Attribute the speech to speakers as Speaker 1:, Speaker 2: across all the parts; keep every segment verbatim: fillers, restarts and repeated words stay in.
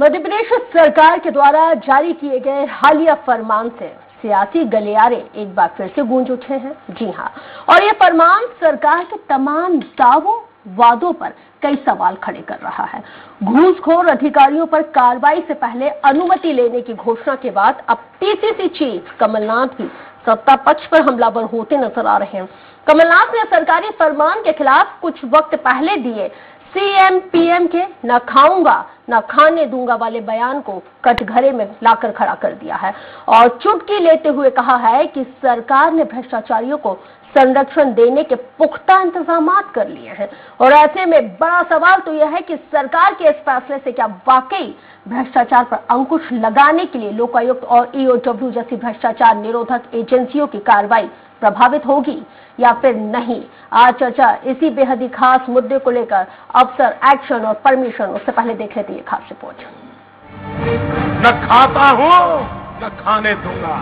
Speaker 1: मध्य प्रदेश सरकार के द्वारा जारी किए गए हालिया फरमान से सियासी गलियारे एक बार फिर से गूंज उठे हैं। जी हां, और ये फरमान सरकार के तमाम दावों वादों पर कई सवाल खड़े कर रहा है। घूसखोर अधिकारियों पर कार्रवाई से पहले अनुमति लेने की घोषणा के बाद अब पीसीसी चीफ कमलनाथ भी सत्ता पक्ष पर हमलावर होते नजर आ रहे हैं। कमलनाथ ने सरकारी फरमान के खिलाफ कुछ वक्त पहले दिए सीएम पीएम के न खाऊंगा न खाने दूंगा वाले बयान को कटघरे में लाकर खड़ा कर दिया है और चुटकी लेते हुए कहा है कि सरकार ने भ्रष्टाचारियों को संरक्षण देने के पुख्ता इंतजाम कर लिए हैं। और ऐसे में बड़ा सवाल तो यह है कि सरकार के इस फैसले से क्या वाकई भ्रष्टाचार पर अंकुश लगाने के लिए लोकायुक्त और ईओडब्ल्यू जैसी भ्रष्टाचार निरोधक एजेंसियों की कार्रवाई प्रभावित होगी या फिर नहीं। आज चर्चा इसी बेहद ही खास मुद्दे को लेकर अफसर एक्शन और परमिशन, उससे पहले देख लेते हैं खास रिपोर्ट।
Speaker 2: न खाता हूं न खाने दूंगा,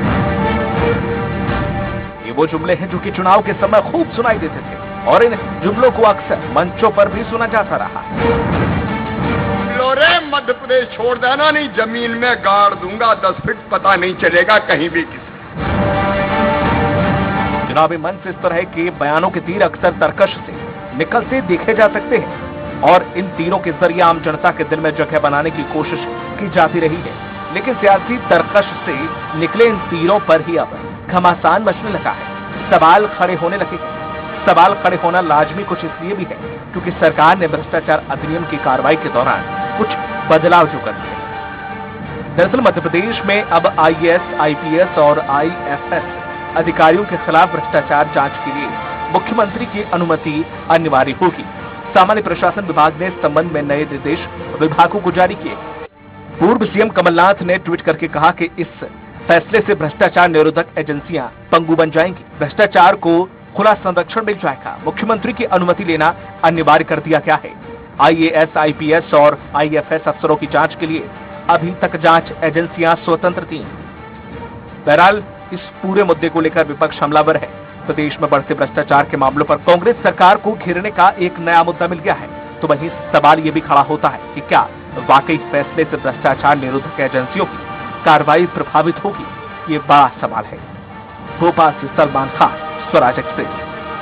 Speaker 2: ये वो जुमले हैं जो कि चुनाव के समय खूब सुनाई देते थे और इन जुमलों को अक्सर मंचों पर भी सुना जाता रहा।
Speaker 3: रे मध्य प्रदेश छोड़ देना, नहीं जमीन में गाड़ दूंगा, दस फीट पता नहीं चलेगा कहीं भी किसी।
Speaker 2: चुनावी मंच इस तरह के बयानों के तीर अक्सर तर्कश से निकलते देखे जा सकते हैं और इन तीरों के जरिए आम जनता के दिल में जगह बनाने की कोशिश की जाती रही है। लेकिन सियासी तर्कश से निकले इन तीरों पर ही अब घमासान मचने लगा है। सवाल खड़े होने लगे हैं। सवाल खड़े होना लाजमी कुछ इसलिए भी है क्योंकि सरकार ने भ्रष्टाचार अधिनियम की कार्रवाई के दौरान कुछ बदलाव जो कर दिए। दरअसल मध्य प्रदेश में अब आईएएस, आईपीएस और आईएफएस अधिकारियों के खिलाफ भ्रष्टाचार जांच के लिए मुख्यमंत्री की अनुमति अनिवार्य होगी। सामान्य प्रशासन विभाग ने इस संबंध में नए निर्देश विभागों को जारी किए। पूर्व सीएम कमलनाथ ने ट्वीट करके कहा कि इस फैसले से भ्रष्टाचार निरोधक एजेंसियां पंगु बन जाएंगी, भ्रष्टाचार को खुला संरक्षण मिल जाएगा। मुख्यमंत्री की अनुमति लेना अनिवार्य कर दिया गया है। आईएएस, आईपीएस और आईएफएस अफसरों की जांच के लिए अभी तक जांच एजेंसियां स्वतंत्र थीं। बहरहाल इस पूरे मुद्दे को लेकर विपक्ष हमलावर है। प्रदेश में बढ़ते भ्रष्टाचार के मामलों पर कांग्रेस सरकार को घेरने का एक नया मुद्दा मिल गया है। तो वहीं सवाल ये भी खड़ा होता है कि क्या वाकई फैसले से भ्रष्टाचार निरोधक एजेंसियों की कार्रवाई प्रभावित होगी? ये बड़ा सवाल है। भोपाल से सलमान खान, स्वराज एक्सप्रेस।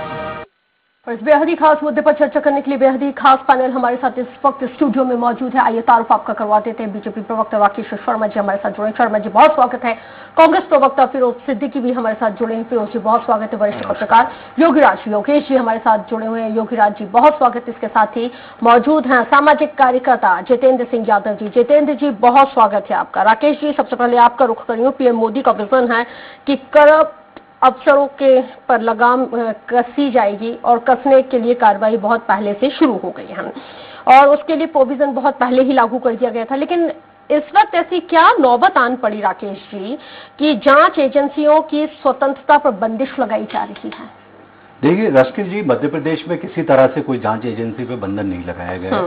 Speaker 1: और इस बेहद ही खास मुद्दे पर चर्चा करने के लिए बेहद ही खास पैनल हमारे साथ इस वक्त स्टूडियो में मौजूद है। आइए तारुफ आपका करवा देते हैं। बीजेपी प्रवक्ता राकेश शर्मा जी हमारे साथ जुड़े। शर्मा जी बहुत स्वागत है। कांग्रेस प्रवक्ता फिरोज सिद्दीकी भी हमारे साथ जुड़े हैं। फिरोज जी बहुत स्वागत है। वरिष्ठ पत्रकार योगीराज योगेश जी हमारे साथ जुड़े हुए हैं। योगीराज जी बहुत स्वागत। इसके साथ ही मौजूद हैं सामाजिक कार्यकर्ता जितेंद्र सिंह यादव जी। जितेंद्र जी बहुत स्वागत है आपका। राकेश जी सबसे पहले आपका रुख करिए। पीएम मोदी का विजन है कि करप्ट अफसरों के पर लगाम कसी जाएगी और कसने के लिए कार्रवाई बहुत पहले से शुरू हो गई है और उसके लिए प्रोविजन बहुत पहले ही लागू कर दिया गया था। लेकिन इस वक्त ऐसी क्या नौबत आन पड़ी राकेश जी कि जांच एजेंसियों की स्वतंत्रता पर बंदिश लगाई जा रही है?
Speaker 4: देखिए रश्कि जी, मध्य प्रदेश में किसी तरह से कोई जांच एजेंसी पे बंधन नहीं लगाया गया।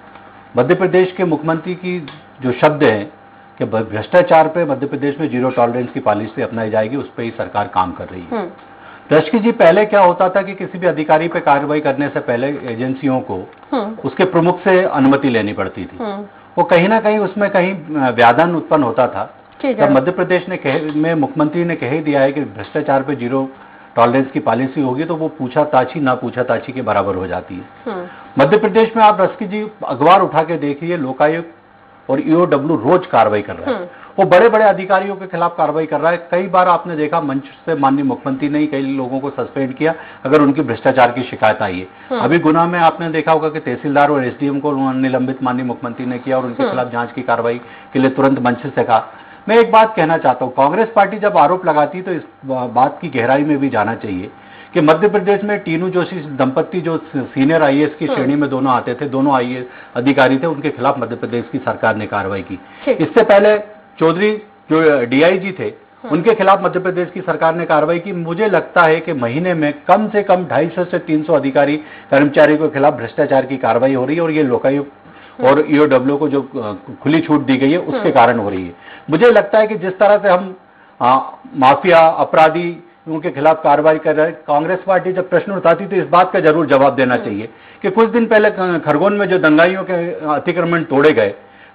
Speaker 4: मध्य प्रदेश के मुख्यमंत्री की जो शब्द है कि भ्रष्टाचार पे मध्य प्रदेश में जीरो टॉलरेंस की पॉलिसी अपनाई जाएगी, उस पर ही सरकार काम कर रही है। रश्कि जी, पहले क्या होता था कि किसी भी अधिकारी पे कार्रवाई करने से पहले एजेंसियों को उसके प्रमुख से अनुमति लेनी पड़ती थी। वो कहीं ना कहीं उसमें कहीं व्याधान उत्पन्न होता था। तब मध्य प्रदेश ने कह, में मुख्यमंत्री ने कह दिया है कि भ्रष्टाचार पे जीरो टॉलरेंस की पॉलिसी होगी तो वो पूछाताछी ना पूछाताछी के बराबर हो जाती है। मध्य प्रदेश में आप रश्कि जी अखबार उठा के देखिए, लोकायुक्त और ईओडब्ल्यू रोज कार्रवाई कर रहा है। वो बड़े बड़े अधिकारियों के खिलाफ कार्रवाई कर रहा है। कई बार आपने देखा मंच से माननीय मुख्यमंत्री ने कई लोगों को सस्पेंड किया अगर उनकी भ्रष्टाचार की शिकायत आई है। अभी गुना में आपने देखा होगा कि तहसीलदार और एसडीएम को निलंबित माननीय मुख्यमंत्री ने किया और उनके खिलाफ जांच की कार्रवाई के लिए तुरंत मंच से कहा। मैं एक बात कहना चाहता हूं, कांग्रेस पार्टी जब आरोप लगाती तो इस बात की गहराई में भी जाना चाहिए कि मध्य प्रदेश में टीनू जोशी दंपत्ति जो सीनियर आईएएस की श्रेणी में दोनों आते थे, दोनों आईएएस अधिकारी थे, उनके खिलाफ मध्य प्रदेश की सरकार ने कार्रवाई की। इससे पहले चौधरी जो डीआईजी थे, उनके खिलाफ मध्य प्रदेश की सरकार ने कार्रवाई की। मुझे लगता है कि महीने में कम से कम ढाई सौ से तीन सौ अधिकारी कर्मचारियों के खिलाफ भ्रष्टाचार की कार्रवाई हो रही है और ये लोकायुक्त और ईओडब्ल्यू को जो खुली छूट दी गई है उसके कारण हो रही है। मुझे लगता है कि जिस तरह से हम आ, माफिया अपराधी उनके खिलाफ कार्रवाई कर रहे हैं, कांग्रेस पार्टी जब प्रश्न उठाती तो इस बात का जरूर जवाब देना चाहिए कि कुछ दिन पहले खरगोन में जो दंगाइयों के अतिक्रमण तोड़े गए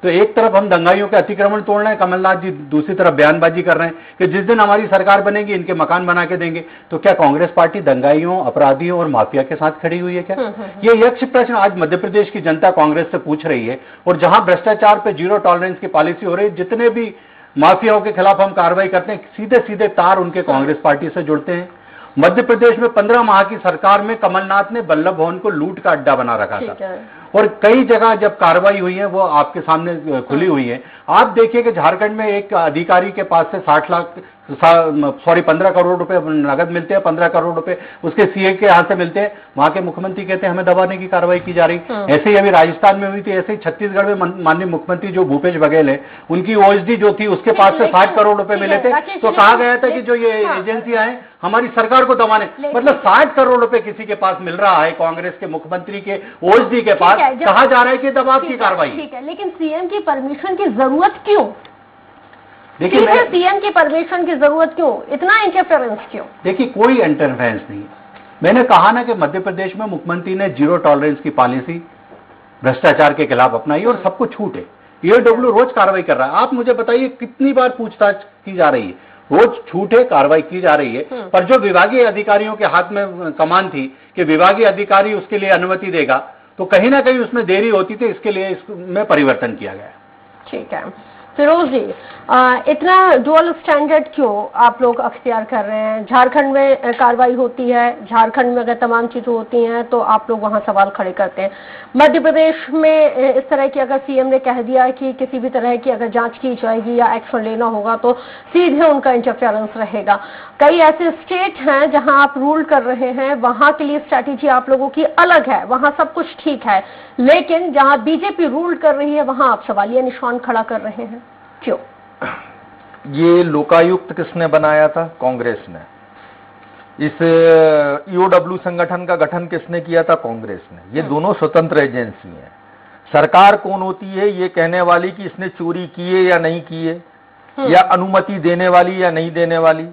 Speaker 4: तो एक तरफ हम दंगाइयों के अतिक्रमण तोड़ रहे हैं, कमलनाथ जी दूसरी तरफ बयानबाजी कर रहे हैं कि जिस दिन हमारी सरकार बनेगी इनके मकान बना के देंगे। तो क्या कांग्रेस पार्टी दंगाइयों, अपराधियों और माफिया के साथ खड़ी हुई है क्या? ये यक्ष प्रश्न आज मध्य प्रदेश की जनता कांग्रेस से पूछ रही है। और जहां भ्रष्टाचार पे जीरो टॉलरेंस की पॉलिसी हो रही है, जितने भी माफियाओं के खिलाफ हम कार्रवाई करते हैं, सीधे सीधे तार उनके कांग्रेस पार्टी से जुड़ते हैं। मध्य प्रदेश में पंद्रह माह की सरकार में कमलनाथ ने वल्लभ भवन को लूट का अड्डा बना रखा था और कई जगह जब कार्रवाई हुई है वो आपके सामने खुली हुई है। आप देखिए कि झारखंड में एक अधिकारी के पास से साठ लाख सॉरी पंद्रह करोड़ रुपए नगद मिलते हैं, पंद्रह करोड़ रुपए उसके सीए के हाथ से मिलते हैं। वहां के मुख्यमंत्री कहते हैं हमें दबाने की कार्रवाई की जा रही। ऐसे ही अभी राजस्थान में हुई थी, ऐसे ही छत्तीसगढ़ में माननीय मुख्यमंत्री जो भूपेश बघेल है उनकी ओएसडी जो थी उसके पास से साठ करोड़ रुपए मिले थे। तो कहा गया था कि जो ये एजेंसियां हैं हमारी सरकार को दबाने, मतलब साठ करोड़ रुपए किसी के पास मिल रहा है कांग्रेस के मुख्यमंत्री के ओएसडी के पास, कहा जा रहा है कि दबाव की कार्रवाई।
Speaker 1: ठीक है, लेकिन सीएम की परमिशन की जरूरत क्यों?
Speaker 4: देखिए
Speaker 1: सीएम की परमिशन की जरूरत क्यों, इतना इंटरफेरेंस क्यों?
Speaker 4: देखिए कोई इंटरफेरेंस नहीं है। मैंने कहा ना कि मध्य प्रदेश में मुख्यमंत्री ने जीरो टॉलरेंस की पॉलिसी भ्रष्टाचार के खिलाफ अपनाई और सबको छूट है। ईओडब्ल्यू रोज कार्रवाई कर रहा है। आप मुझे बताइए कितनी बार पूछताछ की जा रही है? रोज छूट है, कार्रवाई की जा रही है। पर जो विभागीय अधिकारियों के हाथ में कमान थी कि विभागीय अधिकारी उसके लिए अनुमति देगा, तो कहीं ना कहीं उसमें देरी होती थी, इसके लिए इसमें परिवर्तन किया गया।
Speaker 1: ठीक है फिरोज जी, आ, इतना डुअल स्टैंडर्ड क्यों आप लोग अख्तियार कर रहे हैं? झारखंड में कार्रवाई होती है, झारखंड में अगर तमाम चीजें होती हैं तो आप लोग वहां सवाल खड़े करते हैं। मध्य प्रदेश में इस तरह की अगर सीएम ने कह दिया कि किसी भी तरह की अगर जांच की जाएगी या एक्शन लेना होगा तो सीधे उनका इंटरफेरेंस रहेगा। कई ऐसे स्टेट हैं जहां आप रूल कर रहे हैं, वहां के लिए स्ट्रैटेजी आप लोगों की अलग है, वहां सब कुछ ठीक है, लेकिन जहां बीजेपी रूल कर रही है वहां आप सवालिया निशान खड़ा कर रहे हैं, क्यों?
Speaker 5: ये लोकायुक्त किसने बनाया था? कांग्रेस ने। इस ईओडब्ल्यू संगठन का गठन किसने किया था? कांग्रेस ने। ये दोनों स्वतंत्र एजेंसी हैं। सरकार कौन होती है ये कहने वाली कि इसने चोरी की है या नहीं की है, या अनुमति देने वाली या नहीं देने वाली?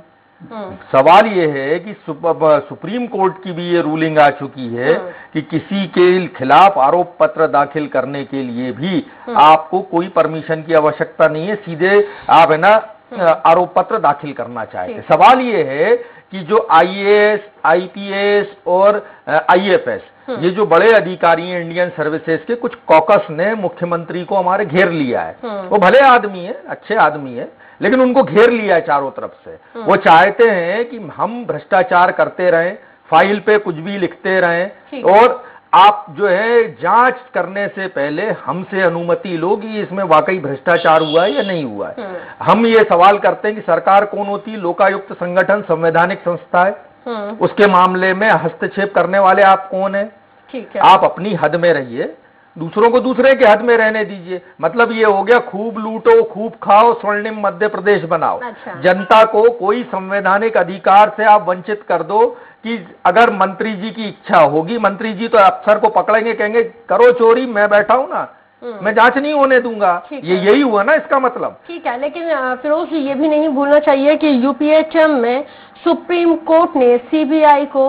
Speaker 5: सवाल ये है कि सुप्रीम कोर्ट की भी ये रूलिंग आ चुकी है कि किसी के खिलाफ आरोप पत्र दाखिल करने के लिए भी आपको कोई परमिशन की आवश्यकता नहीं है, सीधे आप है ना आरोप पत्र दाखिल करना चाहते। सवाल ये है कि जो आईएएस, आईपीएस और आईएफएस ये जो बड़े अधिकारी हैं इंडियन सर्विसेज के, कुछ कॉकस ने मुख्यमंत्री को हमारे घेर लिया है। वो भले आदमी है, अच्छे आदमी है, लेकिन उनको घेर लिया है चारों तरफ से। वो चाहते हैं कि हम भ्रष्टाचार करते रहें, फाइल पे कुछ भी लिखते रहें और आप जो है जांच करने से पहले हमसे अनुमति लो कि इसमें वाकई भ्रष्टाचार हुआ है या नहीं हुआ है। हम ये सवाल करते हैं कि सरकार कौन होती है? लोकायुक्त संगठन संवैधानिक संस्था है, उसके मामले में हस्तक्षेप करने वाले आप कौन है?
Speaker 1: ठीक है,
Speaker 5: आप अपनी हद में रहिए, दूसरों को दूसरे के हद में रहने दीजिए। मतलब ये हो गया खूब लूटो, खूब खाओ, स्वर्णिम मध्य प्रदेश बनाओ।
Speaker 1: अच्छा।
Speaker 5: जनता को कोई संवैधानिक अधिकार से आप वंचित कर दो कि अगर मंत्री जी की इच्छा होगी, मंत्री जी तो अफसर को पकड़ेंगे, कहेंगे करो चोरी, मैं बैठा हूं ना, मैं जांच नहीं होने दूंगा। ये यही हुआ ना इसका मतलब।
Speaker 1: ठीक है, लेकिन फिरोज जी ये भी नहीं भूलना चाहिए कि यूपीएचएम में सुप्रीम कोर्ट ने सीबीआई को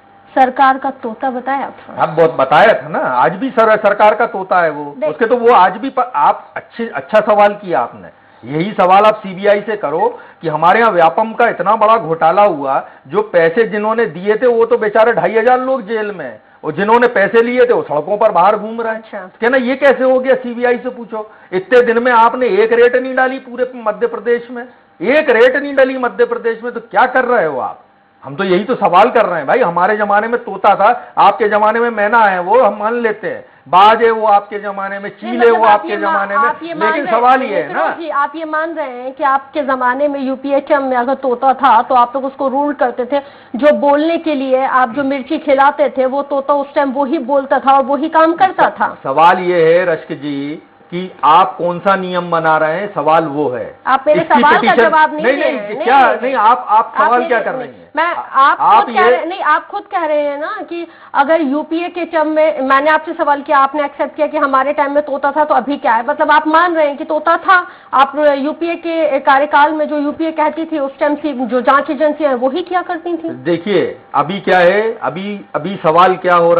Speaker 1: सरकार का तोता बताया था।
Speaker 5: आप बहुत बताया था ना, आज भी सर, सरकार का तोता है वो, उसके तो वो आज भी पर, आप अच्छे अच्छा सवाल किया आपने। यही सवाल आप सीबीआई से करो कि हमारे यहाँ व्यापम का इतना बड़ा घोटाला हुआ, जो पैसे जिन्होंने दिए थे वो तो बेचारे ढाई हजार लोग जेल में, और जिन्होंने पैसे लिए थे वो सड़कों पर बाहर घूम रहे हैं।
Speaker 1: अच्छा।
Speaker 5: कहना ये कैसे हो गया? सीबीआई से पूछो। इतने दिन में आपने एक रेट नहीं डाली पूरे मध्य प्रदेश में, एक रेट नहीं डाली मध्य प्रदेश में, तो क्या कर रहे हो आप? हम तो यही तो सवाल कर रहे हैं भाई। हमारे जमाने में तोता था, आपके जमाने में मैना है, वो हम मान लेते हैं। बाज है वो आपके जमाने में, चील है वो आपके जमाने में, लेकिन सवाल ये है ना,
Speaker 1: आप ये मान रहे हैं कि आपके जमाने में यूपीएचएम में अगर तोता था तो आप लोग उसको रूल करते थे, जो बोलने के लिए आप जो मिर्ची खिलाते थे वो तोता उस टाइम वही बोलता था और वही काम करता था।
Speaker 5: सवाल ये है रश्क जी कि आप कौन सा नियम बना रहे हैं, सवाल वो है।
Speaker 1: आप मेरे सवाल का जवाब नहीं,
Speaker 5: नहीं, नहीं, नहीं, क्या नहीं, नहीं आप आप सवाल क्या कर रही हैं?
Speaker 1: मैं आप, आप खुद कह रहे नहीं, आप खुद कह रहे हैं ना कि अगर यूपीए के टर्म में, मैंने आपसे सवाल किया, आपने एक्सेप्ट किया कि हमारे टाइम में तोता था, तो अभी क्या है? मतलब आप मान रहे हैं कि तोता था। आप यूपीए के कार्यकाल में जो यूपीए कहती थी उस टाइम से जो जांच एजेंसियां वही क्या करती थी?
Speaker 5: देखिए अभी क्या है, अभी अभी सवाल क्या हो रहा है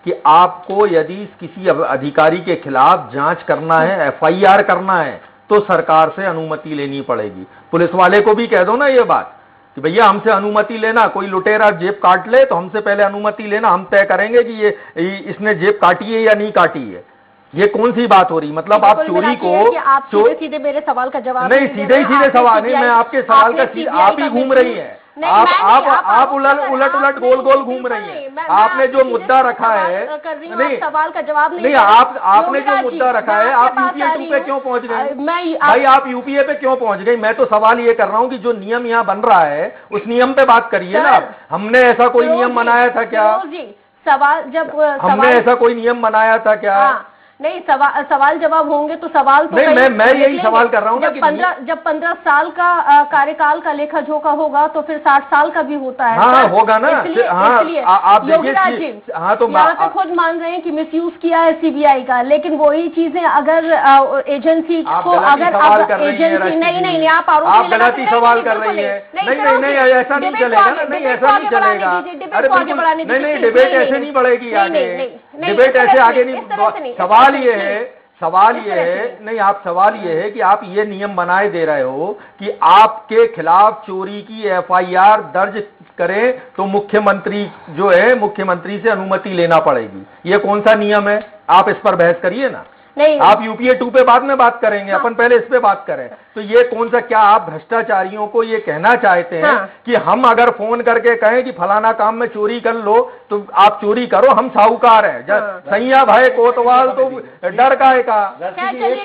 Speaker 5: कि आपको यदि किसी अधिकारी के खिलाफ जांच करना है, एफ आई आर करना है, तो सरकार से अनुमति लेनी पड़ेगी। पुलिस वाले को भी कह दो ना ये बात कि भैया हमसे अनुमति लेना, कोई लुटेरा जेब काट ले तो हमसे पहले अनुमति लेना, हम तय करेंगे कि ये इसने जेब काटी है या नहीं काटी है। ये कौन सी बात हो रही? मतलब आप चोरी को
Speaker 1: आप सीधे सीधे मेरे सवाल का जवाब
Speaker 5: नहीं, सीधे ही सीधे सवाल नहीं, मैं आपके सवाल का आप ही घूम रही है, आप आप आप उलट उलट उलट गोल गोल घूम रही हैं। आपने जो मुद्दा रखा है,
Speaker 1: नहीं सवाल का जवाब
Speaker 5: नहीं, आप आपने जो मुद्दा रखा है, आप यूपीए टू पे क्यों पहुंच गए? भाई आप यूपीए पे क्यों पहुंच गई? मैं तो सवाल ये कर रहा हूँ कि जो नियम यहाँ बन रहा है उस नियम पे बात करिए ना। हमने ऐसा कोई नियम बनाया था क्या?
Speaker 1: सवाल जब
Speaker 5: हमने ऐसा कोई नियम बनाया था क्या?
Speaker 1: नहीं, सवाल सवाल जवाब होंगे तो सवाल तो
Speaker 5: नहीं, मैं मैं यही सवाल कर रहा हूँ ना कि
Speaker 1: पंद्रह जब पंद्रह साल का कार्यकाल का लेखा जोखा होगा तो फिर साठ साल का भी होता है।
Speaker 5: हाँ होगा ना।
Speaker 1: इसलिए,
Speaker 5: हाँ,
Speaker 1: इसलिए
Speaker 5: आप
Speaker 1: योगीराज जी
Speaker 5: हाँ तो
Speaker 1: यहाँ पे खुद मान रहे हैं कि मिसयूज किया है सीबीआई का, लेकिन वही चीजें अगर एजेंसी को अगर अब एजेंसी नहीं नहीं आप
Speaker 5: आप गलती सवाल कर रही है। नहीं नहीं नहीं ऐसा नहीं चलेगा ना, नहीं ऐसा नहीं चलेगा। अरे नहीं नहीं डिबेट ऐसे नहीं बढ़ेगी आगे, डिबेट ऐसे आगे नहीं। सवाल ये है सवाल ये है नहीं आप सवाल ये है कि आप ये नियम बनाए दे रहे हो कि आपके खिलाफ चोरी की एफ आई आर दर्ज करें तो मुख्यमंत्री जो है मुख्यमंत्री से अनुमति लेना पड़ेगी। ये कौन सा नियम है? आप इस पर बहस करिए ना।
Speaker 1: नहीं,
Speaker 5: आप यूपीए टू पे बाद में बात करेंगे। हाँ। अपन पहले इस पे बात करें। तो ये कौन सा, क्या आप भ्रष्टाचारियों को ये कहना चाहते हैं हाँ। कि हम अगर फोन करके कहें कि फलाना काम में चोरी कर लो तो आप चोरी करो, हम साहूकार हैं? हाँ। सैया भाई कोतवाल तो डर का है का।
Speaker 4: एक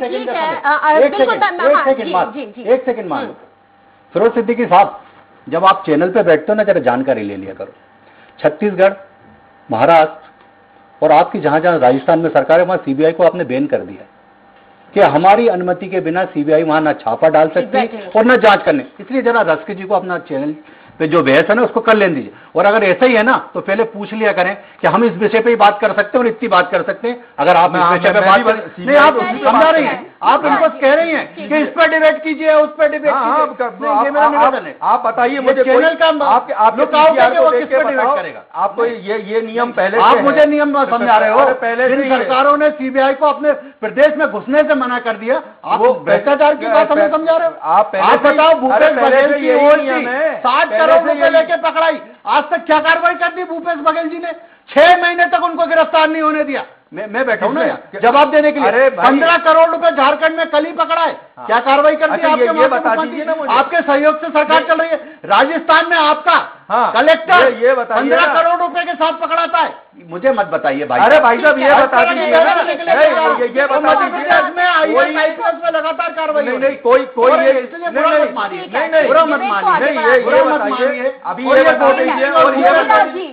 Speaker 4: सेकंड मान लो फिरोज सिद्दीकी साहब, जब आप चैनल पे बैठते हो ना जरा जानकारी ले लिया करो। छत्तीसगढ़, महाराष्ट्र और आपकी जहां जहां राजस्थान में सरकार है वहां सीबीआई को आपने बैन कर दिया कि हमारी अनुमति के बिना सीबीआई वहां ना छापा डाल सकती और ना जांच करने। इसलिए जरा रस्के जी को अपना चैनल पे जो बहस है ना उसको कर लेने दीजिए। और अगर ऐसा ही है ना तो पहले पूछ लिया करें कि हम इस विषय पे ही बात कर सकते हैं और इतनी बात कर सकते हैं। अगर आप इस विषय पे बात करें, नहीं आप समझा रही हैं, आप उनको कह रही हैं कि इस पर डिबेट कीजिए, उस पर डिबेट कीजिए।
Speaker 5: आप बताइए मुझे
Speaker 4: चैनल का आप
Speaker 5: करेगा आपको ये ये नियम पहले
Speaker 4: आप मुझे नियम समझा रहे हो। पहले जिन सरकारों ने सीबीआई को अपने प्रदेश में घुसने से मना कर दिया, आप भ्रष्टाचार की बात हमें समझा रहे हो।
Speaker 5: आप
Speaker 4: बताओ भूपेश बघेल की ओर की साठ करोड़ रुपए लेके पकड़ाई, आज तक क्या कार्रवाई कर दी भूपेश बघेल जी ने? छह महीने तक उनको गिरफ्तार नहीं होने दिया। मैं मैं बैठा हूं ना जवाब देने के लिए। पंद्रह करोड़ रुपए झारखंड में कल ही पकड़ा है। हाँ। क्या कार्रवाई कर दी?
Speaker 5: अच्छा, आपके ये बता दीजिए ना मुझे।
Speaker 4: आपके सहयोग से सरकार चल रही है। राजस्थान में आपका हाँ। कलेक्टर
Speaker 5: ये बताइए
Speaker 4: पंद्रह करोड़ रुपए के साथ पकड़ाता है। मुझे मत बताइए भाई।
Speaker 5: अरे भाई साहब ये बता दीजिए, ये बता दीजिए
Speaker 4: में लगातार कार्रवाई
Speaker 5: नहीं नहीं कोई कोई ये
Speaker 4: मत मानिए,
Speaker 5: नहीं नहीं
Speaker 4: बुरा मत मानिए,
Speaker 5: नहीं ये ये बताइए अभी ये बता दीजिए। और ये बता दीजिए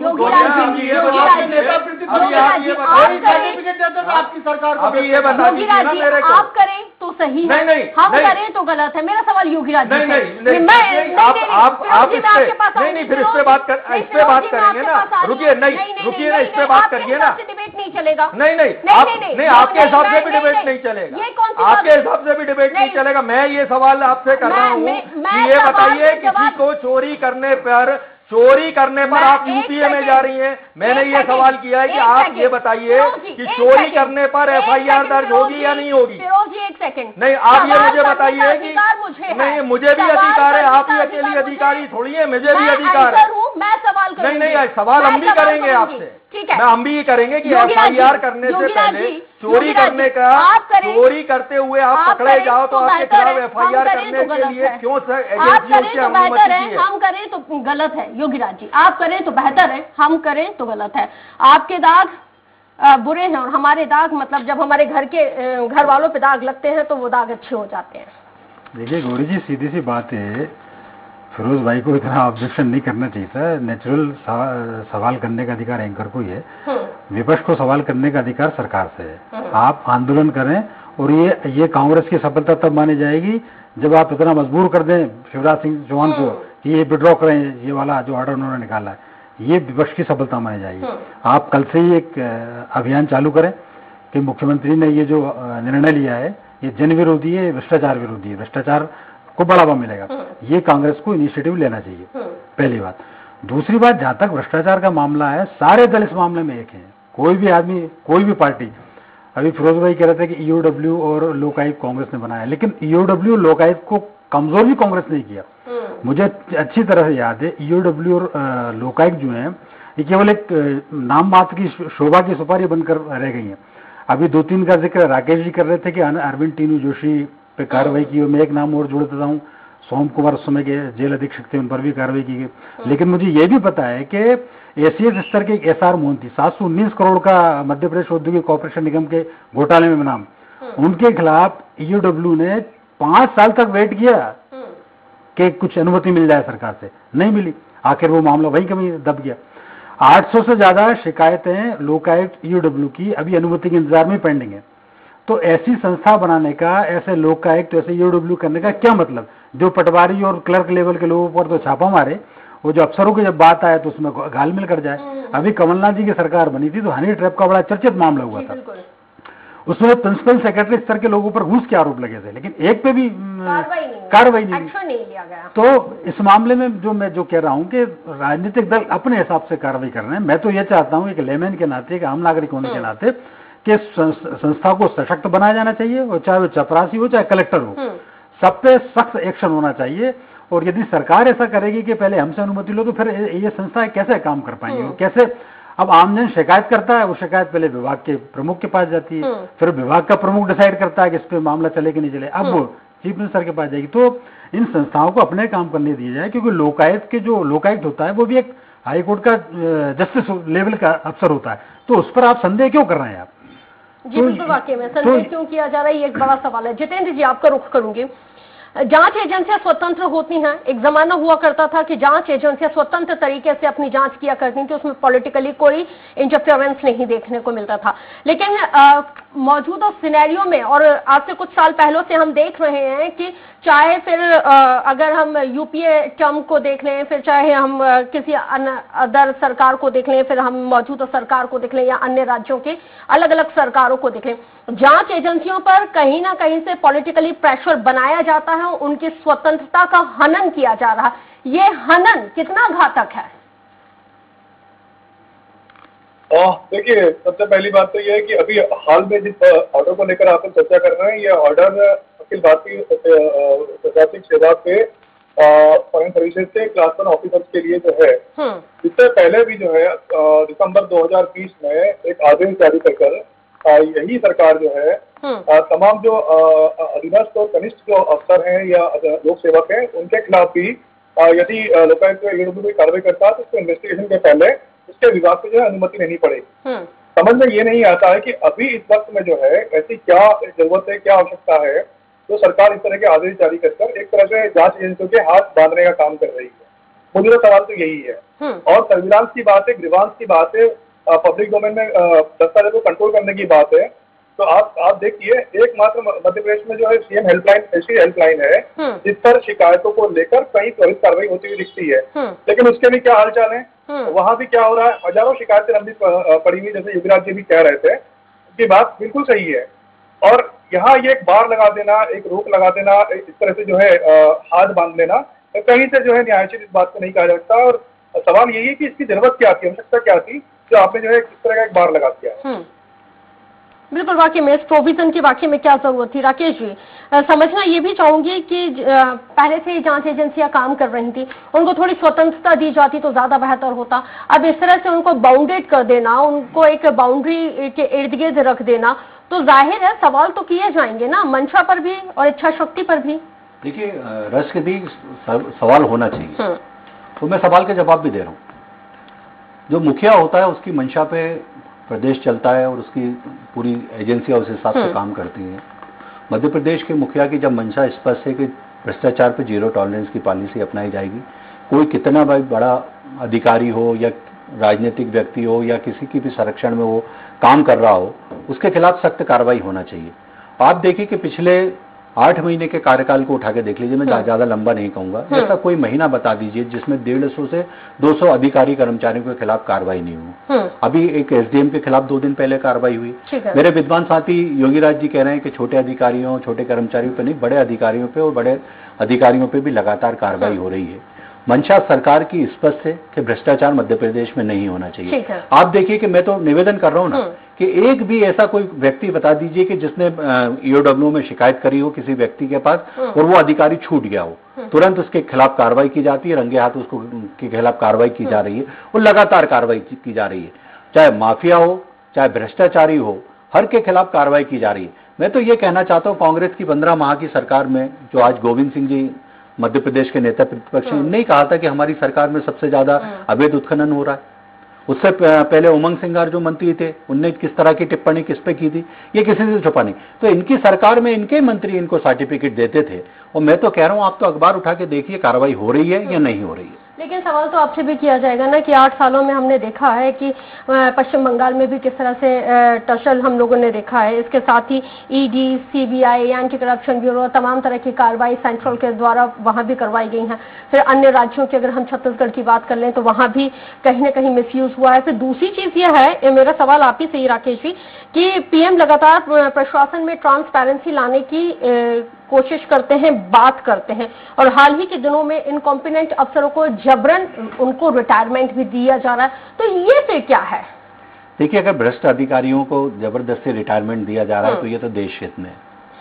Speaker 4: आपकी सरकार को
Speaker 5: अभी ये बता दीजिए ना मेरे को।
Speaker 1: आप करें तो सही है,
Speaker 5: नहीं
Speaker 1: हम करें तो गलत है। मेरा सवाल योगीराज जी
Speaker 5: नहीं नहीं नहीं आप आप आप इस पे नहीं नहीं फिर इस पे बात कर इस पे बात करेंगे ना। रुकिए नहीं रुकिए ना, इस पे बात करिए ना।
Speaker 1: डिबेट नहीं चलेगा।
Speaker 5: नहीं नहीं आप नहीं आपके हिसाब से भी डिबेट नहीं चलेगा। आपके हिसाब से भी डिबेट नहीं चलेगा। मैं ये सवाल आपसे कर रहा हूँ कि ये बताइए किसी को चोरी करने पर चोरी करने पर आप यूपीए में जा रही हैं। मैंने ये सवाल किया है कि आप ये बताइए कि चोरी करने पर एफ आई आर दर्ज होगी या नहीं होगी?
Speaker 1: एक सेकंड
Speaker 5: नहीं आप ये मुझे बताइए कि नहीं मुझे भी अधिकार है, आप ही अकेली अधिकारी थोड़ी है, मुझे भी अधिकार है।
Speaker 1: मैं सवाल
Speaker 5: नहीं नहीं सवाल हम भी करेंगे आपसे,
Speaker 1: ठीक है,
Speaker 5: हम भी करेंगे कि एफ आई आर करने से पहले चोरी करने का चोरी करते हुए आप पकड़े जाओ तो आपके खिलाफ एफ आई आर करने के लिए क्यों एजेंसियों से अनुमति है?
Speaker 1: हम करें तो गलत है योगीराज जी, आप करें तो बेहतर है, हम करें तो गलत है। आपके दाग बुरे हैं और हमारे दाग, मतलब जब हमारे घर के घर वालों पे दाग लगते हैं तो वो दाग अच्छे हो जाते हैं।
Speaker 6: देखिए गौरी जी, सीधी सी बात है, फिरोज भाई को इतना ऑब्जेक्शन नहीं करना चाहिए था। नेचुरल सवाल करने का अधिकार एंकर को ही है, विपक्ष को सवाल करने का अधिकार सरकार से है। आप आंदोलन करें और ये ये कांग्रेस की सफलता तब मानी जाएगी जब आप इतना मजबूर कर दें शिवराज सिंह चौहान को कि ये विड्रॉ करें, ये वाला जो ऑर्डर उन्होंने निकाला है, ये विपक्ष की सफलता मानी जाएगी। आप कल से ही एक अभियान चालू करें कि मुख्यमंत्री ने ये जो निर्णय लिया है ये जन विरोधी है, भ्रष्टाचार विरोधी है, भ्रष्टाचार को बढ़ावा मिलेगा। ये कांग्रेस को इनिशिएटिव लेना चाहिए, पहली बात। दूसरी बात, जहां तक भ्रष्टाचार का मामला है, सारे दल इस मामले में एक हैं। कोई भी आदमी, कोई भी पार्टी, अभी फिरोज भाई कह रहे थे कि ईओडब्ल्यू और लोकायुक्त कांग्रेस ने बनाया, लेकिन ईओडब्ल्यू लोकायुक्त को कमजोर भी कांग्रेस ने किया। मुझे अच्छी तरह से याद है ईओडब्ल्यू और लोकायुक्त जो है ये केवल एक नाम मात्र की शोभा की सुपारी बनकर रह गई है। अभी दो तीन का जिक्र राकेश जी कर रहे थे कि अरविंद टीनू जोशी पे कार्रवाई की, मैं एक नाम और जोड़ देता हूँ, सोम कुमार उस समय के जेल अधीक्षक थे, उन पर भी कार्रवाई की गई। लेकिन मुझे ये भी पता है कि एसीएस स्तर के एक एस आर मोहंती सात सौ उन्नीस करोड़ का मध्य प्रदेश औद्योगिक कॉर्पोरेशन निगम के घोटाले में नाम, उनके खिलाफ ईओडब्ल्यू ने पांच साल तक वेट किया कि कुछ अनुमति मिल जाए सरकार से, नहीं मिली। आखिर वो मामला वहीं कभी दब गया। आठ सौ से ज्यादा शिकायतें लोकायुक्त ईओडब्ल्यू की अभी अनुमति के इंतजार में पेंडिंग है। तो ऐसी संस्था बनाने का, ऐसे लोकायुक्त तो ऐसे ईओडब्ल्यू करने का क्या मतलब? जो पटवारी और क्लर्क लेवल के लोगों पर तो छापा मारे, वो जो अफसरों की जब बात आए तो उसमें घालमेल कर जाए। अभी कमलनाथ जी की सरकार बनी थी तो हनी ट्रैप का बड़ा चर्चित मामला हुआ था, उसमें प्रिंसिपल सेक्रेटरी स्तर के लोगों पर घूस के आरोप लगे थे, लेकिन एक पे भी कार्रवाई नहीं, नहीं, नहीं लिया गया। तो इस मामले में जो मैं जो कह रहा हूं कि राजनीतिक दल अपने हिसाब से कार्रवाई कर रहे हैं। मैं तो ये चाहता हूं एक लेमैन के नाते, एक आम नागरिक होने के नाते, कि संस्था को सशक्त बनाया जाना चाहिए, और चाहे वो चपरासी हो चाहे कलेक्टर हो, सब पे सख्त एक्शन होना चाहिए। और यदि सरकार ऐसा करेगी कि पहले हमसे अनुमति लो, तो फिर ये संस्थाएं कैसे काम कर पाएंगी? और कैसे अब आमजन शिकायत करता है, वो शिकायत पहले विभाग के प्रमुख के पास जाती है, फिर विभाग का प्रमुख डिसाइड करता है कि इस पे मामला चले कि नहीं चले, अब वो चीफ मिनिस्टर के पास जाएगी। तो इन संस्थाओं को अपने काम करने दिया जाए, क्योंकि लोकायुक्त के जो लोकायुक्त होता है वो भी एक हाईकोर्ट का जस्टिस लेवल का अफसर होता है, तो उस पर आप संदेह क्यों कर रहे हैं आप?
Speaker 1: जी बिल्कुल, वाकई में संदेह तो, क्यों किया जा रहा है, ये एक बड़ा सवाल है। जितेंद्र जी, आपका रुख करूंगी। जांच एजेंसियां स्वतंत्र होती हैं। एक जमाना हुआ करता था कि जांच एजेंसियां स्वतंत्र तरीके से अपनी जांच किया करती थी, उसमें पॉलिटिकली कोई इंटरफेरेंस नहीं देखने को मिलता था। लेकिन मौजूदा सिनेरियो में, और आज से कुछ साल पहले से हम देख रहे हैं कि चाहे फिर आ, अगर हम यूपीए टर्म को देख लें, फिर चाहे हम आ, किसी अदर सरकार को देख लें, फिर हम मौजूदा सरकार को देख लें, या अन्य राज्यों के अलग अलग सरकारों को देख लें, जांच एजेंसियों पर कहीं ना कहीं से पॉलिटिकली प्रेशर बनाया जाता है, उनकी स्वतंत्रता का हनन किया जा रहा है। ये हनन कितना घातक है?
Speaker 7: देखिए, सबसे पहली बात तो यह है कि अभी हाल में जिस ऑर्डर को लेकर आप चर्चा कर रहे हैं, ये ऑर्डर अखिल भारतीय प्रशासनिक सेवा के फॉरेन सर्विसेज के क्लास वन ऑफिसर्स के लिए जो है, इससे पहले भी जो है दिसंबर दो हज़ार बीस में एक आदेश जारी कर कर यही सरकार जो है तमाम जो अधीनस्थ और कनिष्ठ जो अफसर हैं या लोक सेवक हैं, उनके खिलाफ भी यदि लोकायुक्त ईओडब्ल्यू कोई कार्रवाई करता है तो उसको इन्वेस्टिगेशन के पहले उसके विभाग से जो है अनुमति लेनी पड़ेगी। समझ में ये नहीं आता है कि अभी इस वक्त में जो है ऐसी क्या जरूरत है, क्या आवश्यकता है जो सरकार इस तरह के आदेश जारी कर एक तरह से जांच एजेंसियों के हाथ बांधने का काम कर रही है। मुझे सवाल तो यही है। और सर्विलांस की बात है, ग्रीवांस की बात है, पब्लिक डोमेन में दस्तावेजों को कंट्रोल करने की बात है, तो आप आप देखिए एकमात्र मध्य प्रदेश में जो है सीएम हेल्पलाइन ऐसी हेल्पलाइन है जिस पर शिकायतों को लेकर कहीं त्वरित कार्रवाई होती हुई दिखती है, लेकिन उसके भी क्या हालचाल है, वहां भी क्या हो रहा है? हजारों शिकायतें लंबी पड़ी हुई, जैसे युवराज जी भी कह रहे थे, उनकी बात बिल्कुल सही है। और यहाँ ये एक बार लगा देना, एक रोक लगा देना, इस तरह से जो है हाथ बांध लेना, कहीं से जो है न्यायोचित इस बात को नहीं कहा जा सकता। और सवाल यही है कि इसकी जरूरत क्या थी, आवश्यकता क्या थी, जो आपने जो है किस तरह का एक बार लगा दिया।
Speaker 1: बिल्कुल, वाकई में इस प्रोविजन की वाकई में क्या जरूरत थी? राकेश जी, समझना ये भी चाहूंगी कि पहले से ही जांच एजेंसियां काम कर रही थी, उनको थोड़ी स्वतंत्रता दी जाती तो ज्यादा बेहतर होता। अब इस तरह से उनको बाउंडेड कर देना, उनको एक बाउंड्री के इर्द गिर्द रख देना, तो जाहिर है सवाल तो किए जाएंगे ना, मंशा पर भी और इच्छा शक्ति पर भी।
Speaker 4: देखिए, रस के भी सवाल होना चाहिए, तो मैं सवाल के जवाब भी दे रहा हूँ। जो मुखिया होता है उसकी मंशा पे प्रदेश चलता है और उसकी पूरी एजेंसियां उस हिसाब से काम करती हैं। मध्य प्रदेश के मुखिया की जब मंशा स्पष्ट है कि भ्रष्टाचार पे जीरो टॉलरेंस की पॉलिसी अपनाई जाएगी, कोई कितना भी बड़ा अधिकारी हो या राजनीतिक व्यक्ति हो या किसी की भी संरक्षण में वो काम कर रहा हो, उसके खिलाफ सख्त कार्रवाई होना चाहिए। आप देखिए कि पिछले आठ महीने के कार्यकाल को उठा के देख लीजिए, मैं ज्यादा लंबा नहीं कहूंगा, ऐसा कोई महीना बता दीजिए जिसमें डेढ़ सौ से दो सौ अधिकारी कर्मचारियों के खिलाफ कार्रवाई नहीं हुई। अभी एक एसडीएम के खिलाफ दो दिन पहले कार्रवाई हुई। मेरे विद्वान साथी योगीराज जी कह रहे हैं कि छोटे अधिकारियों छोटे कर्मचारियों पे नहीं, बड़े अधिकारियों पे और बड़े अधिकारियों पे भी लगातार कार्रवाई हो रही है। मंशा सरकार की स्पष्ट है कि भ्रष्टाचार मध्य प्रदेश में नहीं होना चाहिए। आप देखिए कि मैं तो निवेदन कर रहा हूं ना कि एक भी ऐसा कोई व्यक्ति बता दीजिए कि जिसने ईओडब्ल्यू में शिकायत करी हो किसी व्यक्ति के पास और वो अधिकारी छूट गया हो, तुरंत उसके खिलाफ कार्रवाई की जाती है, रंगे हाथ उसको के खिलाफ कार्रवाई की जा रही है और लगातार कार्रवाई की जा रही है, चाहे माफिया हो चाहे भ्रष्टाचारी हो, हर के खिलाफ कार्रवाई की जा रही है। मैं तो ये कहना चाहता हूं कांग्रेस की पंद्रह माह की सरकार में, जो आज गोविंद सिंह जी मध्य प्रदेश के नेता प्रतिपक्ष ने नहीं कहा था कि हमारी सरकार में सबसे ज्यादा अवैध उत्खनन हो रहा है। उससे पहले उमंग सिंगार जो मंत्री थे उनने किस तरह की टिप्पणी किस पे की थी, ये किसी से छुपा नहीं। तो इनकी सरकार में इनके मंत्री इनको सर्टिफिकेट देते थे और मैं तो कह रहा हूं आप तो अखबार उठा के देखिए कार्रवाई हो रही है या नहीं हो रही है।
Speaker 1: लेकिन सवाल तो आपसे भी किया जाएगा ना कि आठ सालों में हमने देखा है कि पश्चिम बंगाल में भी किस तरह से टसल हम लोगों ने देखा है। इसके साथ ही ED, CBI, anti corruption bureau, तमाम तरह की कार्रवाई सेंट्रल के द्वारा वहां भी करवाई गई है। फिर अन्य राज्यों की अगर हम छत्तीसगढ़ की बात कर लें तो वहां भी कहीं ना कहीं मिसयूज हुआ है। फिर दूसरी चीज यह है, मेरा सवाल आप ही से ही राकेश जी, कि पीएम लगातार प्रशासन में ट्रांसपेरेंसी लाने की कोशिश करते हैं, बात करते हैं, और हाल ही के दिनों में इनकॉम्पिटेंट अफसरों को जबरन उनको रिटायरमेंट भी दिया जा रहा है। तो ये फिर क्या है?
Speaker 4: देखिए, अगर भ्रष्ट अधिकारियों को जबरदस्ती रिटायरमेंट दिया जा रहा है तो ये तो देश हित में।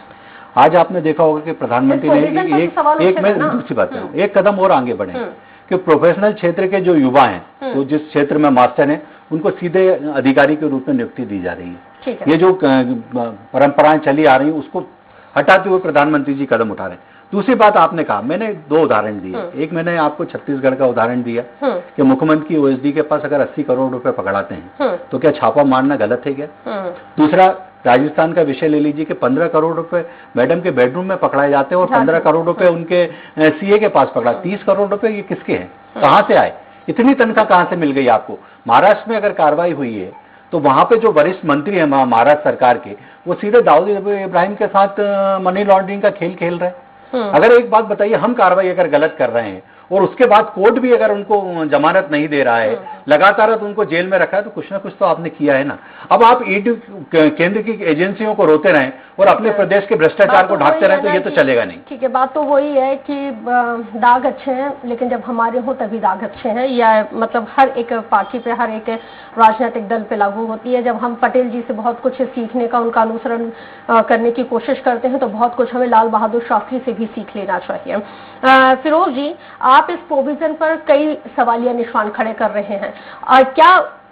Speaker 4: आज आपने देखा होगा कि प्रधानमंत्री ने एक एक में दूसरी बात है एक कदम और आगे बढ़े कि प्रोफेशनल क्षेत्र के जो युवा हैं, तो जिस क्षेत्र में मास्टर हैं, उनको सीधे अधिकारी के रूप में नियुक्ति दी जा रही है। ये जो परंपराएं चली आ रही है उसको हटाते हुए प्रधानमंत्री जी कदम उठा रहे हैं। दूसरी बात आपने कहा, मैंने दो उदाहरण दिए। एक मैंने आपको छत्तीसगढ़ का उदाहरण दिया कि मुख्यमंत्री ओएसडी के पास अगर अस्सी करोड़ रुपए पकड़ाते हैं तो क्या छापा मारना गलत है क्या? दूसरा, राजस्थान का विषय ले लीजिए कि पंद्रह करोड़ रुपए मैडम के बेडरूम में पकड़ाए जाते हैं और पंद्रह करोड़ रुपए उनके सीए के पास पकड़ा। तीस करोड़ रुपए ये किसके हैं, कहां से आए, इतनी तनख्वाह कहां से मिल गई आपको? महाराष्ट्र में अगर कार्रवाई हुई है तो वहां पे जो वरिष्ठ मंत्री हैं महाराष्ट्र सरकार के, वो सीधे दाऊद इब्राहिम के साथ मनी लॉन्ड्रिंग का खेल खेल रहे हैं। अगर एक बात बताइए, हम कार्रवाई अगर गलत कर रहे हैं और उसके बाद कोर्ट भी अगर उनको जमानत नहीं दे रहा है, लगातार उनको जेल में रखा है, तो कुछ ना कुछ तो आपने किया है ना। अब आप ईडी केंद्र की एजेंसियों को रोते रहें और अपने प्रदेश के भ्रष्टाचार को ढांकते रहें तो ये तो चलेगा नहीं।
Speaker 1: ठीक है, बात तो वही है कि दाग अच्छे हैं लेकिन जब हमारे हो तभी दाग अच्छे हैं, या मतलब हर एक पार्टी पे, हर एक राजनीतिक दल पे लागू होती है। जब हम पटेल जी से बहुत कुछ सीखने का, उनका अनुसरण करने की कोशिश करते हैं तो बहुत कुछ हमें लाल बहादुर शास्त्री से भी सीख लेना चाहिए। फिरोज जी, आप इस प्रोविजन पर कई सवालिया निशान खड़े कर रहे हैं, और क्या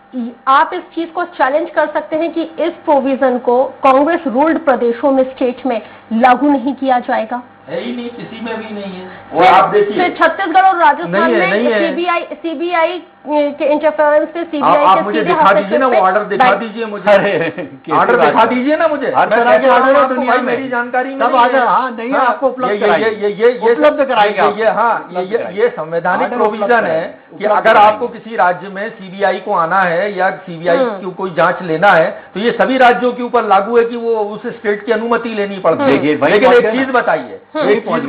Speaker 1: आप इस चीज को चैलेंज कर सकते हैं कि इस प्रोविजन को कांग्रेस रूल्ड प्रदेशों में, स्टेट में लागू नहीं किया जाएगा?
Speaker 5: है ही नहीं, किसी में भी नहीं है। और आप देखिए
Speaker 1: छत्तीसगढ़ और राजस्थान में सीबीआई सीबीआई के इंटरफेरेंस से सीबीआई
Speaker 5: आप मुझे दिखा दीजिए ना, वो ऑर्डर दिखा दीजिए मुझे, ऑर्डर दिखा दीजिए ना मुझे।
Speaker 4: हर तरह के ऑर्डर दुनिया में
Speaker 5: मेरी जानकारी में
Speaker 4: नहीं है, आपको उपलब्ध कराएंगे।
Speaker 5: ये हाँ, ये ये संवैधानिक प्रोविजन है कि अगर आपको किसी राज्य में सीबीआई को आना है या सीबीआई की कोई जांच लेना है तो ये सभी राज्यों के ऊपर लागू है कि वो उस स्टेट की अनुमति लेनी पड़ती है। लेकिन एक चीज बताइए, एक चीज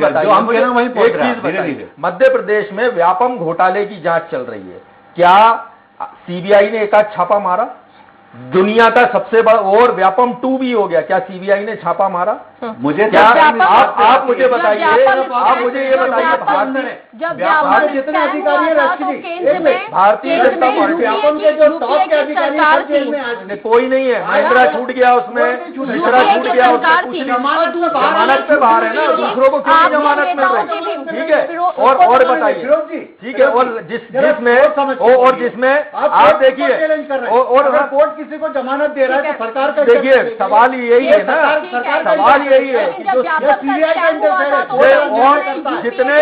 Speaker 5: बताइए, मध्य प्रदेश में व्यापम घोटाले की जांच चल रही है, क्या सीबीआई ने एक आध छापा मारा? दुनिया का सबसे बड़ा, और व्यापम टू भी हो गया, क्या सीबीआई ने छापा मारा? मुझे क्या आप आप मुझे बताइए, आप मुझे ये बताइए, भारतीय
Speaker 1: जितने अधिकारी
Speaker 5: भारतीय जनता पार्टी जो टॉप के अधिकारी कोई नहीं है, महिंद्रा छूट गया, उसमें मिश्रा छूट गया, उसमें जमानत पे बाहर है ना, दूसरों को क्यों जमानत मिल रही? ठीक है, और और बताइए, ठीक है, और जिस जिसमें और जिसमें आप देखिए, और
Speaker 4: कोर्ट किसी को जमानत दे रहा है तो सरकार का,
Speaker 5: देखिए सवाल यही है ना, सवाल यही है कि जो
Speaker 4: सीबीआई का इंटरफेरेंस
Speaker 5: और जितने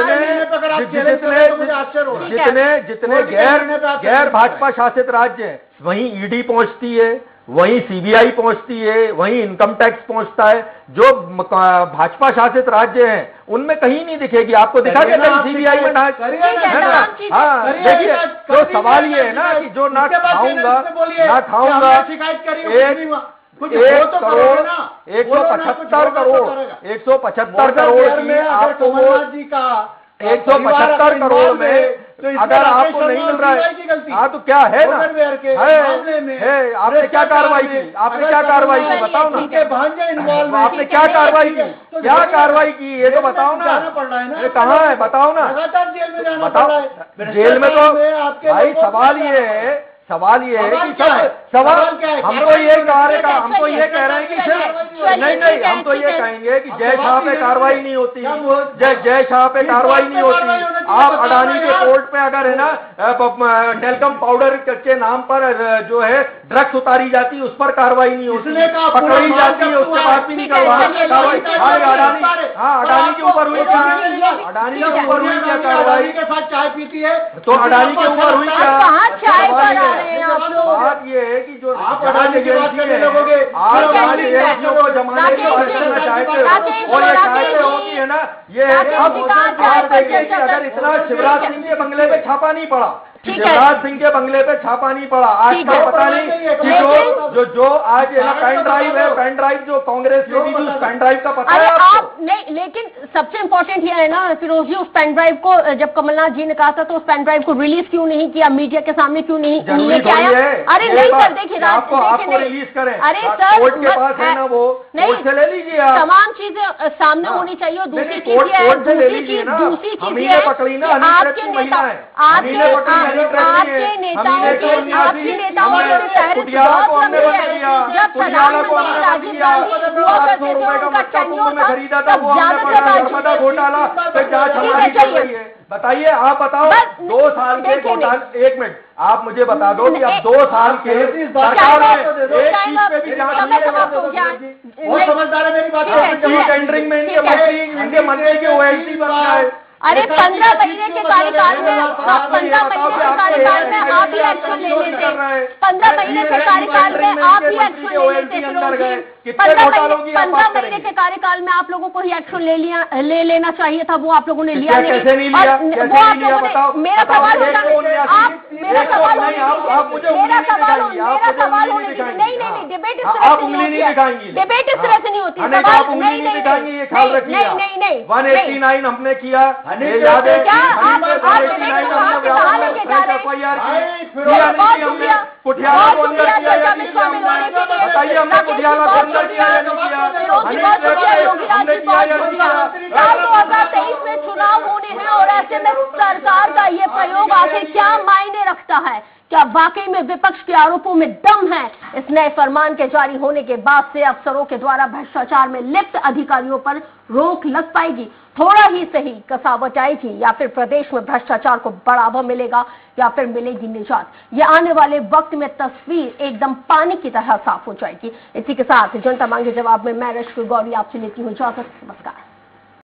Speaker 5: जितने जितने जितने गैर गैर भाजपा शासित राज्य हैं वहीं ईडी पहुंचती है, वहीं सीबीआई पहुंचती है, वहीं इनकम टैक्स पहुंचता है। जो भाजपा शासित राज्य हैं उनमें कहीं नहीं दिखेगी, आपको दिखा देगा सीबीआई में, है ना? हाँ, देखिए, तो सवाल ये है ना कि जो ना खाऊंगा ना खाऊंगा एक एक करोड़ एक सौ पचहत्तर करोड़ एक सौ पचहत्तर करोड़ की आपको वो एक सौ पचहत्तर करोड़ में
Speaker 7: तो
Speaker 5: अगर आपको नहीं मिल रहा है, हाँ तो क्या है ना, है आपने क्या कार्रवाई की, आपने क्या कार्रवाई की बताओ ना, आपने क्या कार्रवाई की, क्या कार्रवाई की ये तो बताओ ना, ये कहाँ है बताओ ना, बताओ। जेल में तो भाई सवाल ये है, सवाल ये है कि सब सवाल हम तो ये कह रहे हैं हम तो ये कह रहे हैं कि सिर्फ नहीं नहीं हम तो ये कहेंगे कि जय शाह पे कार्रवाई नहीं होती, जय जय शाह पे कार्रवाई नहीं होती। आप अडानी के कोर्ट पे अगर है ना टेलकम पाउडर के नाम पर जो है ड्रग्स उतारी जाती है उस पर कार्रवाई नहीं होती, पकड़ी जाती है उसके बाद भी नहीं कार्रवाई। अडानी हाँ अडानी के ऊपर हुई क्या, अडानी के ऊपर हुई क्या कार्रवाई के साथ चाय पीती है तो अडानी के ऊपर हुई क्या। बात ये है कि जो आप अडानी एजेंसी है आप अडानी एजेंसियों को जमाने की करना चाहते हो और ये चाहते हो कि है ना ये अब आप देखिए कि अगर इतना शिवराज सिंह के बंगले पे छापा नहीं पड़ा, शिवराज सिंह के बंगले पे छापा नहीं पड़ा, आज का पता नहीं कि जो जो जो आज है ना पेन ड्राइव है, पेन ड्राइव जो कांग्रेस ने दी उस पेन ड्राइव का पता है
Speaker 1: आप नहीं, लेकिन सबसे इम्पोर्टेंट ये है ना फिरोज जी, उस पेन ड्राइव को जब कमलनाथ जी ने कहा था तो उस पेन ड्राइव को रिलीज क्यों नहीं किया, मीडिया के सामने क्यों नहीं लेके आया? अरे नहीं सर देखिए
Speaker 5: आपको आपको रिलीज करें,
Speaker 1: अरे सर
Speaker 5: कोर्ट के पास है ना वो कोर्ट से ले लीजिए,
Speaker 1: तमाम चीजें सामने होनी चाहिए। दूसरी चीज दूसरी चीज दूसरी चीज
Speaker 5: पकड़ी ना
Speaker 1: आपके नेता आपके आपके नेताओं के आपके नेताओं के तहत जब प्रधानमंत्री राजीव गांधी हुआ करते थे उनका टेन्योर था तब ज्यादा
Speaker 5: घोटाला है। बताइए आप बताओ दो साल के घोटाले, एक मिनट आप मुझे बता दो कि अब दो साल के सरकार में एक चीज पे भी जांच नहीं है, समझदार है मेरी बात, टेंडरिंग में इनके मंत्री इनके मंत्री के ओएलटी बन जाए।
Speaker 1: अरे पंद्रह महीने के कार्यकाल में पंद्रह महीने के कार्यकाल में आप ही एक्शन ले लेते, पंद्रह महीने के कार्यकाल में आप ही एक्शन ले लेते फिरोज जी, पंद्रह महीने के कार्यकाल में आप लोगों को ही एक्शन ले लिया ले लेना चाहिए था, वो आप लोगों ने लिया नहीं। वो आप लोगों ने, मेरा सवाल होता आप मेरा सवाल मेरा सवाल मेरा सवाल होने दीजिए। नहीं नहीं नहीं डिबेट इस तरह से नहीं होती, डिबेट इस तरह से नहीं होती, सवाल नहीं नहीं नहीं नहीं नहीं
Speaker 5: वन एट्टी नाइन हमने किया, याद है
Speaker 1: क्या आप आप कहाँ लेके जा रहे हैं?
Speaker 5: कुठियाला को अंदर किया या नहीं किया, बताइए हमने कुठियाला को अंदर किया या नहीं किया, हमने किया या नहीं किया।
Speaker 1: दो हजार तेईस में चुनाव होने हैं और ऐसे में सरकार का ये प्रयोग आखिर क्या मायने रखता है? क्या वाकई में विपक्ष के आरोपों में दम है? इस नए फरमान के जारी होने के बाद से अफसरों के द्वारा भ्रष्टाचार में लिप्त अधिकारियों पर रोक लग पाएगी, थोड़ा ही सही कसावट आएगी, या फिर प्रदेश में भ्रष्टाचार को बढ़ावा मिलेगा या फिर मिलेगी निजात? ये आने वाले वक्त में तस्वीर एकदम पानी की तरह साफ हो जाएगी। इसी के साथ जनता मांगे जवाब में मैं रश्मि गौरी आपसे लेती हूँ इजाजत। नमस्कार।